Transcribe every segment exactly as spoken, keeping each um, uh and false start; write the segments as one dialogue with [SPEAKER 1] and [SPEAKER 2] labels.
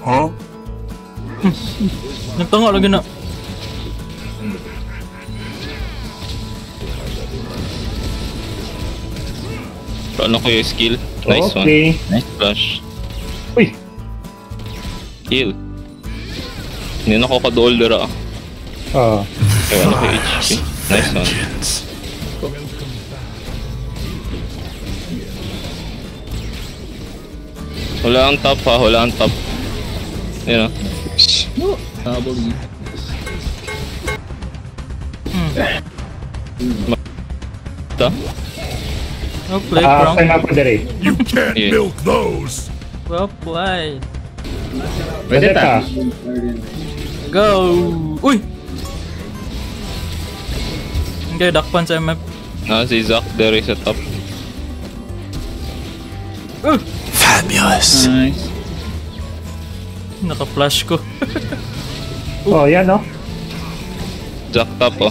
[SPEAKER 1] Huh?
[SPEAKER 2] Nagtanga lagi na.
[SPEAKER 3] Ano ko yung skill? Nice
[SPEAKER 4] Okay.
[SPEAKER 3] one. Nice flash.
[SPEAKER 4] Uy!
[SPEAKER 3] Heal. Hindi na ako ka-dolder ah.
[SPEAKER 4] Ah.
[SPEAKER 3] Kaya ano ko H P. Nice one. Wala ang top ha, wala ang top. Yun ah.
[SPEAKER 5] Habol niya.
[SPEAKER 3] Ito?
[SPEAKER 2] Well played,
[SPEAKER 4] Ah,
[SPEAKER 2] Frank.
[SPEAKER 4] time ako dere.
[SPEAKER 1] You can't
[SPEAKER 3] Yeah.
[SPEAKER 1] milk those.
[SPEAKER 2] Well played.
[SPEAKER 5] Pwede ta.
[SPEAKER 2] Go! Uy! Okay, dakpan sa M F.
[SPEAKER 3] Ah, si Zac there is a top.
[SPEAKER 2] Uh!
[SPEAKER 1] Fabulous.
[SPEAKER 5] Nice.
[SPEAKER 2] Naka-flash ko.
[SPEAKER 4] Oh, yan no?
[SPEAKER 3] Zac top oh.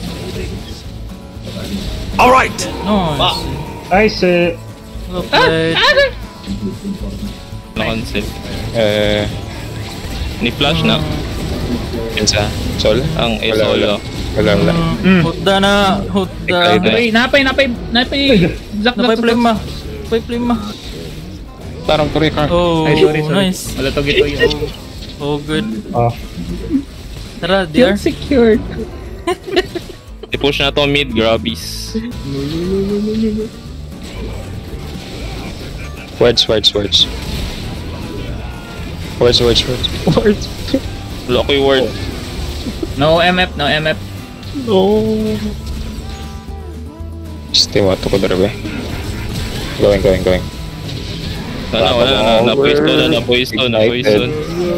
[SPEAKER 1] All right.
[SPEAKER 2] Nice.
[SPEAKER 4] Nice. eh.
[SPEAKER 2] Well played.
[SPEAKER 3] Na-cancel.
[SPEAKER 6] Eh,
[SPEAKER 3] Ni flash na.
[SPEAKER 6] Pinsa? Sol?
[SPEAKER 3] Ang
[SPEAKER 6] Wala, wala.
[SPEAKER 3] solo.
[SPEAKER 6] Wala, wala.
[SPEAKER 2] Mm. Hutda na. Hutda.
[SPEAKER 5] Napay, napay, napay, napay. Zac,
[SPEAKER 2] Napay
[SPEAKER 5] Zac,
[SPEAKER 2] plima. Napay plima.
[SPEAKER 6] Tarong ko rin ka.
[SPEAKER 2] Oh,
[SPEAKER 5] Ay, sorry, sorry.
[SPEAKER 2] nice.
[SPEAKER 5] Wala to gito yun.
[SPEAKER 2] Oh, good.
[SPEAKER 4] Oh.
[SPEAKER 2] Tara, dear.
[SPEAKER 5] secured.
[SPEAKER 3] I-push na to mid, grabbies.
[SPEAKER 6] Words, words, words. Words, words, words. Words.
[SPEAKER 3] Wala ko yung word.
[SPEAKER 5] No M F, no M F.
[SPEAKER 6] No. Stay mo ato ko darabe. Going, going, going.
[SPEAKER 3] Wala, wala na. Na-poison na, na-poison, na-poison.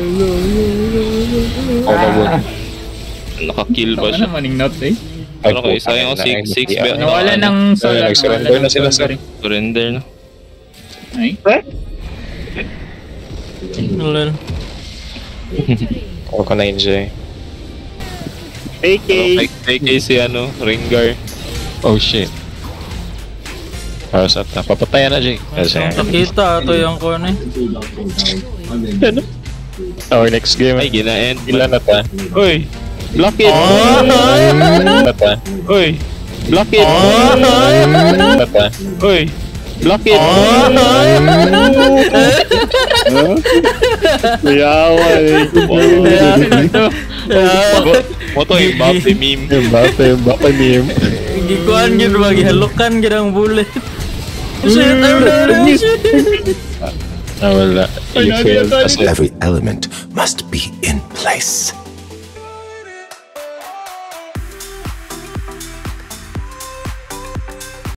[SPEAKER 6] Oh, mabun.
[SPEAKER 3] Naka-kill ba
[SPEAKER 5] Ano
[SPEAKER 3] siya?
[SPEAKER 5] maning note eh.
[SPEAKER 3] Ano ko, isa yung six, six bet.
[SPEAKER 5] Nawala ng solar.
[SPEAKER 6] Nag-surrender na sila, sir.
[SPEAKER 3] Surrender na.
[SPEAKER 5] Ay.
[SPEAKER 2] Lol.
[SPEAKER 6] Ako ka na-enjoy.
[SPEAKER 4] A K.
[SPEAKER 3] Ano, kay kay si ano, Ringar.
[SPEAKER 6] Oh shit. Para sa ta. Papatayan na, Jay. Kasi,
[SPEAKER 2] Nakita, ito yung ko na eh.
[SPEAKER 6] our next game.
[SPEAKER 3] Ay, gina-end.
[SPEAKER 6] Ilan na ta?
[SPEAKER 3] Uy! Block it!
[SPEAKER 6] Ilan na ta?
[SPEAKER 3] Uy! Block it!
[SPEAKER 6] Ilan na ta?
[SPEAKER 3] Uy! Block it!
[SPEAKER 6] Kuyawa eh.
[SPEAKER 3] Moto yung Mbappe meme.
[SPEAKER 6] Mbappe, Mbappe meme.
[SPEAKER 2] Gikuan gid ba gihalukan gid ang bullet. Shit, I'm dead. Shit.
[SPEAKER 6] Ah, wala. You failed kasi
[SPEAKER 1] Every element must be in place.